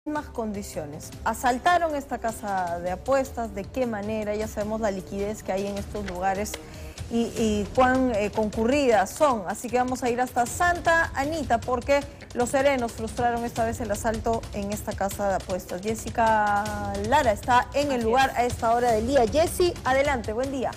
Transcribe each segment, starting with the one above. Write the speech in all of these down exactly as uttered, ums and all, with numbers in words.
mismas condiciones. Asaltaron esta casa de apuestas, ¿de qué manera? Ya sabemos la liquidez que hay en estos lugares y, y cuán eh, concurridas son. Así que vamos a ir hasta Santa Anita porque los serenos frustraron esta vez el asalto en esta casa de apuestas. Jessica Lara está en el lugar a esta hora del día. Jessy, adelante, buen día.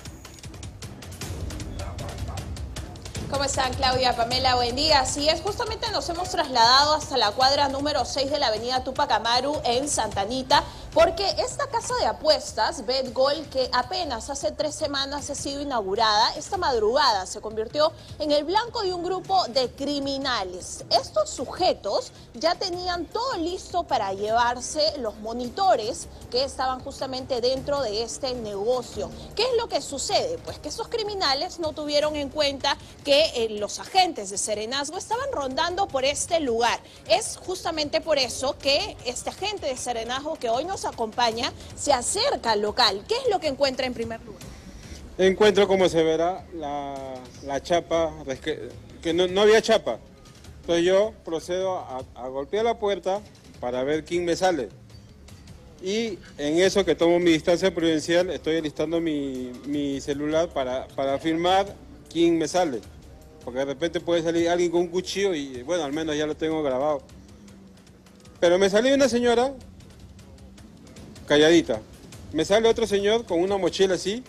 ¿Cómo están, Claudia, Pamela? Buen día. Así es, justamente nos hemos trasladado hasta la cuadra número seis de la avenida Túpac Amaru en Santa Anita, porque esta casa de apuestas, BetGol, que apenas hace tres semanas ha sido inaugurada, esta madrugada se convirtió en el blanco de un grupo de criminales. Estos sujetos ya tenían todo listo para llevarse los monitores que estaban justamente dentro de este negocio. ¿Qué es lo que sucede? Pues que estos criminales no tuvieron en cuenta que eh, los agentes de Serenazgo estaban rondando por este lugar. Es justamente por eso que este agente de Serenazgo que hoy nos acompaña se acerca al local. ¿Qué es lo que encuentra en primer lugar? Encuentro, como se verá, la, la chapa, que no, no había chapa. Entonces yo procedo a, a golpear la puerta para ver quién me sale. Y en eso que tomo mi distancia prudencial, estoy alistando mi, mi celular para, para filmar quién me sale. Porque de repente puede salir alguien con un cuchillo y bueno, al menos ya lo tengo grabado. Pero me salió una señora calladita. Me sale otro señor con una mochila así.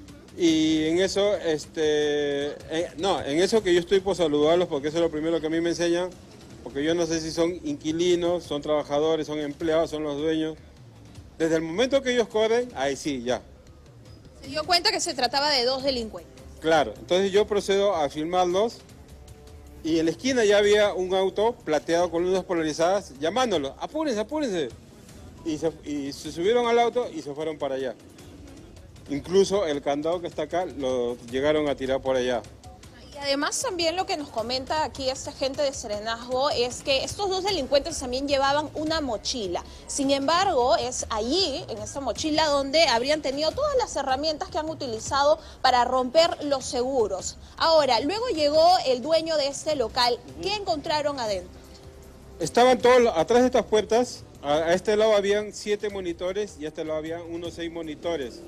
Y en eso, este, eh, no, en eso que yo estoy por saludarlos porque eso es lo primero que a mí me enseñan. Porque yo no sé si son inquilinos, son trabajadores, son empleados, son los dueños. Desde el momento que ellos corren, ahí sí, ya. Se dio cuenta que se trataba de dos delincuentes. Claro, entonces yo procedo a filmarlos y en la esquina ya había un auto plateado con luces polarizadas llamándolos, apúrense, apúrense. Y se, y se subieron al auto y se fueron para allá. Incluso el candado que está acá lo llegaron a tirar por allá. Y además también lo que nos comenta aquí este agente de Serenazgo es que estos dos delincuentes también llevaban una mochila. Sin embargo, es allí, en esta mochila, donde habrían tenido todas las herramientas que han utilizado para romper los seguros. Ahora, luego llegó el dueño de este local. ¿Qué encontraron adentro? Estaban todos atrás de estas puertas. A este lado habían siete monitores y a este lado habían unos seis monitores.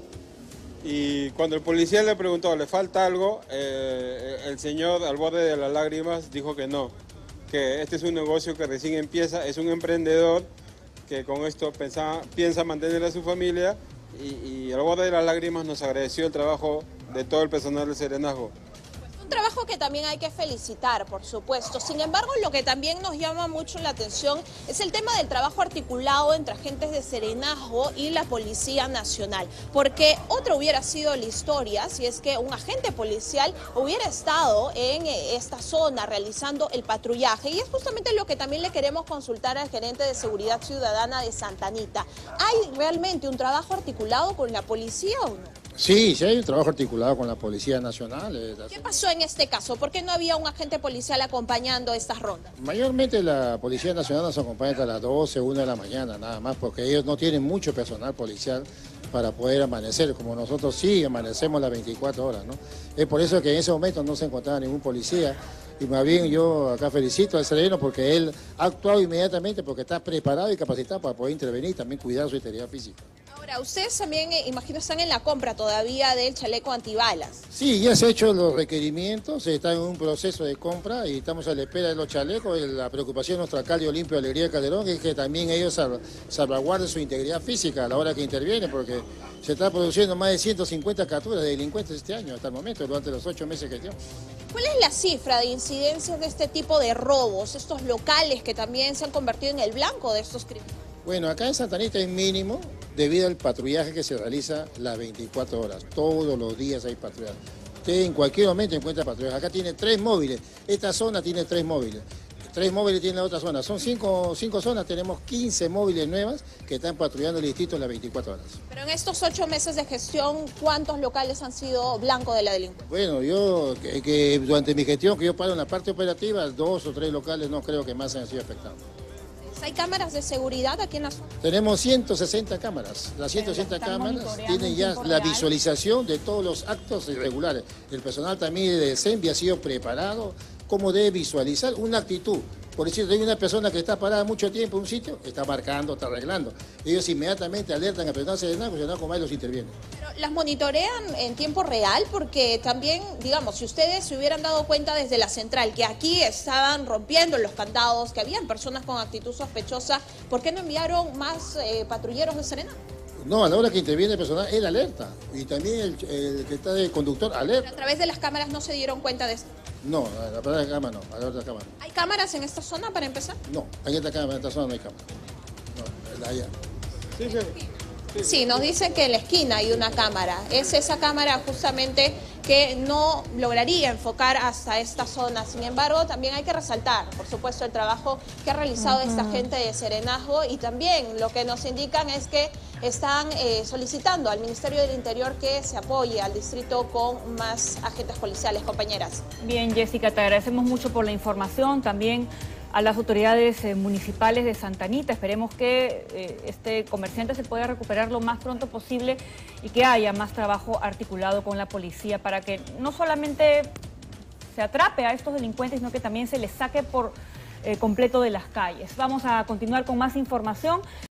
Y cuando el policía le preguntó, ¿le falta algo? Eh, el señor, al borde de las lágrimas, dijo que no, que este es un negocio que recién empieza, es un emprendedor que con esto pensa, piensa mantener a su familia y, y al borde de las lágrimas nos agradeció el trabajo de todo el personal de Serenazgo. Un trabajo que también hay que felicitar, por supuesto. Sin embargo, lo que también nos llama mucho la atención es el tema del trabajo articulado entre agentes de Serenazgo y la Policía Nacional. Porque otra hubiera sido la historia si es que un agente policial hubiera estado en esta zona realizando el patrullaje. Y es justamente lo que también le queremos consultar al gerente de Seguridad Ciudadana de Santa Anita. ¿Hay realmente un trabajo articulado con la policía o no? Sí, sí hay un trabajo articulado con la Policía Nacional. ¿Qué pasó en este caso? ¿Por qué no había un agente policial acompañando estas rondas? Mayormente la Policía Nacional nos acompaña hasta las doce, una de la mañana, nada más, porque ellos no tienen mucho personal policial para poder amanecer, como nosotros sí amanecemos las veinticuatro horas, ¿no? Es por eso que en ese momento no se encontraba ningún policía. Y más bien yo acá felicito al sereno porque él ha actuado inmediatamente porque está preparado y capacitado para poder intervenir y también cuidar su integridad física. Ahora, ustedes también, eh, imagino, están en la compra todavía del chaleco antibalas. Sí, ya se han hecho los requerimientos, se está en un proceso de compra y estamos a la espera de los chalecos. La preocupación de nuestro alcalde Olimpio Alegría Calderón es que también ellos salvaguarden su integridad física a la hora que intervienen, porque se está produciendo más de ciento cincuenta capturas de delincuentes este año, hasta el momento, durante los ocho meses que llevamos. ¿Cuál es la cifra de incidencias de este tipo de robos, estos locales que también se han convertido en el blanco de estos crímenes? Bueno, acá en Santa Anita es mínimo debido al patrullaje que se realiza las veinticuatro horas. Todos los días hay patrullaje. Usted en cualquier momento encuentra patrullaje. Acá tiene tres móviles. Esta zona tiene tres móviles. Tres móviles tiene la otra zona. Son cinco, cinco zonas, tenemos quince móviles nuevas que están patrullando el distrito las veinticuatro horas. Pero en estos ocho meses de gestión, ¿cuántos locales han sido blancos de la delincuencia? Bueno, yo, que, que durante mi gestión que yo paro en la parte operativa, dos o tres locales no creo que más han sido afectados. ¿Hay cámaras de seguridad aquí en la zona? Tenemos ciento sesenta cámaras. Las ciento sesenta cámaras tienen ya la visualización de todos los actos irregulares. El personal también de SEMBI ha sido preparado cómo debe visualizar una actitud Por decir, hay una persona que está parada mucho tiempo en un sitio, está marcando, está arreglando. Ellos inmediatamente alertan a personas de Serenazgo, Serenazgo más los interviene. Pero las monitorean en tiempo real, porque también, digamos, si ustedes se hubieran dado cuenta desde la central que aquí estaban rompiendo los candados, que habían personas con actitud sospechosa, ¿por qué no enviaron más eh, patrulleros de Serenazgo? No, a la hora que interviene el personal, él alerta. Y también el, el que está de conductor alerta. Pero a través de las cámaras no se dieron cuenta de esto. No, a la parada de cámara no, a la otra cámara. ¿Hay cámaras en esta zona para empezar? No, en esta cámara, en esta zona no hay cámara. No, allá. Sí, sí. Sí, nos dice que en la esquina hay una cámara. Es esa cámara justamente que no lograría enfocar hasta esta zona. Sin embargo, también hay que resaltar, por supuesto, el trabajo que ha realizado uh-huh. esta gente de Serenazgo, y también lo que nos indican es que están eh, solicitando al Ministerio del Interior que se apoye al distrito con más agentes policiales, compañeras. Bien, Jessica, te agradecemos mucho por la información, también a las autoridades eh, municipales de Santa Anita. Esperemos que eh, este comerciante se pueda recuperar lo más pronto posible y que haya más trabajo articulado con la policía para que no solamente se atrape a estos delincuentes, sino que también se les saque por eh, completo de las calles. Vamos a continuar con más información.